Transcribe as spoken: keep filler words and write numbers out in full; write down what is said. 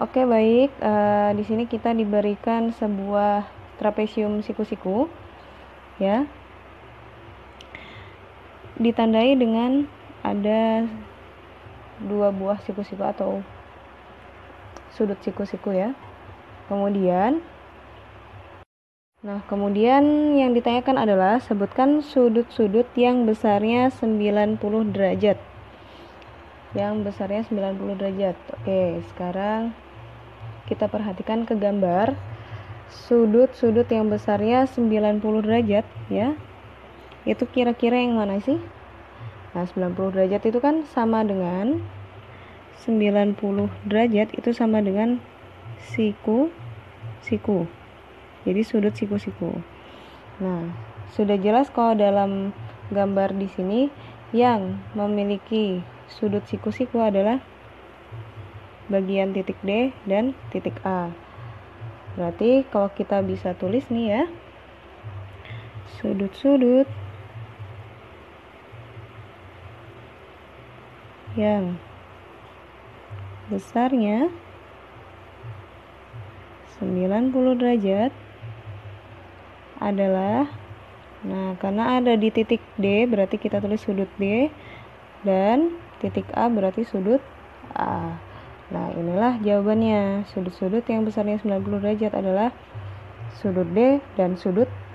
Oke, baik. Uh, di sini kita diberikan sebuah trapesium siku-siku, ya. Ditandai dengan ada dua buah siku-siku atau sudut siku-siku, ya. Kemudian, nah kemudian yang ditanyakan adalah sebutkan sudut-sudut yang besarnya sembilan puluh derajat. Yang besarnya sembilan puluh derajat. Oke, sekarang kita perhatikan ke gambar sudut-sudut yang besarnya sembilan puluh derajat, ya. Itu kira-kira yang mana sih? Nah, sembilan puluh derajat itu kan sama dengan sembilan puluh derajat itu sama dengan siku siku. Jadi sudut siku-siku. Nah, sudah jelas kalau dalam gambar di sini yang memiliki sudut siku-siku adalah bagian titik D dan titik A. Berarti kalau kita bisa tulis nih ya, sudut-sudut yang besarnya sembilan puluh derajat adalah, nah karena ada di titik D berarti kita tulis sudut D, dan titik A berarti sudut A. Nah, inilah jawabannya. Sudut-sudut yang besarnya sembilan puluh derajat adalah sudut D dan sudut